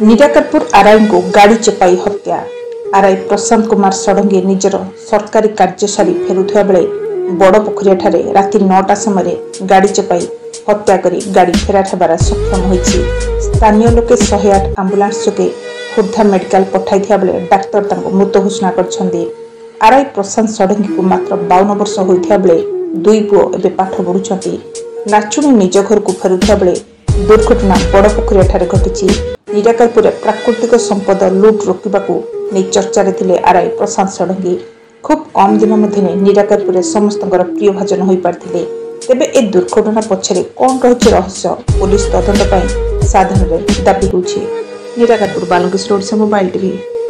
निराकरपुर RI को गाड़ी चपाई हत्या। आरआई प्रशांत कुमार षडंगी निजर सरकारी कार्य सारी फेरुवा बेले बड़पोखरिया ठारे राति 9टा समय गाड़ी चपाई हत्या करी गाड़ी फेरार होबार सक्षम होइछि। स्थानीय लोके 108 आंबुलांस जोगे खोर्धा मेडिकल पठाई बेले डाक्तर तांको मृत घोषणा करछन्ती। आरआई प्रशांत षडंगी को मात्र 52 वर्ष होइथिया बेले दुई पुओ एबे पाठ पढुछन्ती। नाचुणी निज घर को फेरुवा बेले दुर्घटना बड़पोखरिया ठारे घटिछि। निराकरपुर प्राकृतिक संपद लुट रोकवाकू नहीं चर्चा रे आरआई प्रशांत षडंगी खूब कम दिन मध्य निराकरपुर समस्त प्रिय भाजन हो पारे। तेबे ए दुर्घटना पछरे कौन रही रहस्य पुलिस तदंत साधन दाबी होछि। निराकरपुर बालंकेश रोड से मोबाइल टीवी।